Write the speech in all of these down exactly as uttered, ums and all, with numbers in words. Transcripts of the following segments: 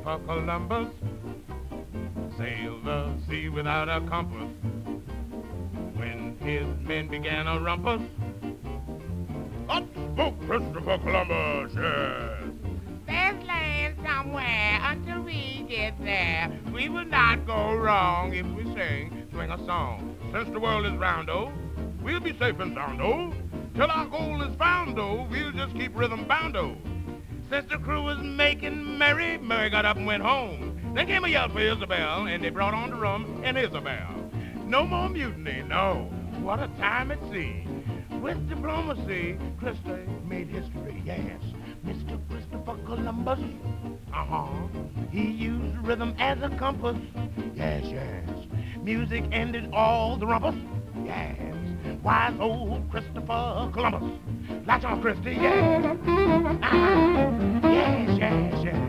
Christopher Columbus sailed the sea without a compass. When his men began a rumpus, up spoke Christopher Columbus, yes. There's land somewhere until we get there. We will not go wrong if we sing, swing a song. Since the world is round, oh, we'll be safe and sound, oh. Till our goal is found, oh, we'll just keep rhythm bound, oh. Since the crew was making merry, Murray got up and went home. Then came a yell for Isabel, and they brought on the rum and Isabel. No more mutiny, no. What a time at sea. With diplomacy, Christy made history, yes. Mister Christopher Columbus, uh-huh. He used rhythm as a compass, yes, yes. Music ended all the rumpus, yes. Wise old Christopher Columbus. Latch on, Christy, yes. Uh-huh. Yes, yes, yes.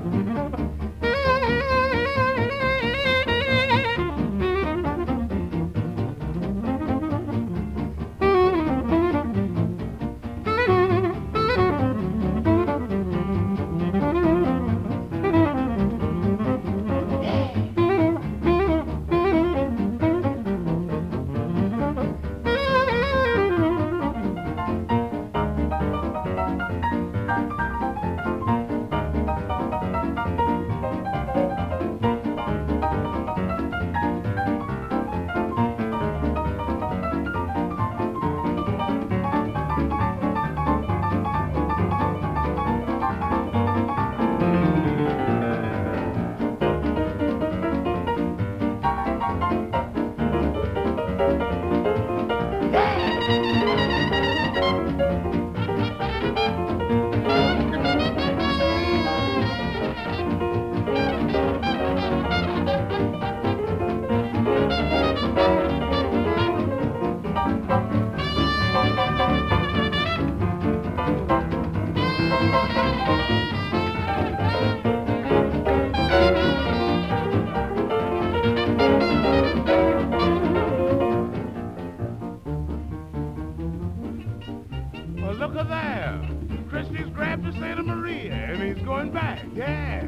Well, look at there. Christy's grabbed the Santa Maria, and he's going back, yeah.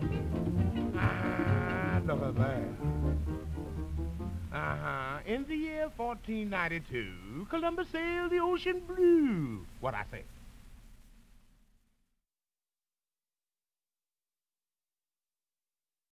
Ah, look at that. Uh-huh. In the year fourteen ninety-two, Columbus sailed the ocean blue. What I say?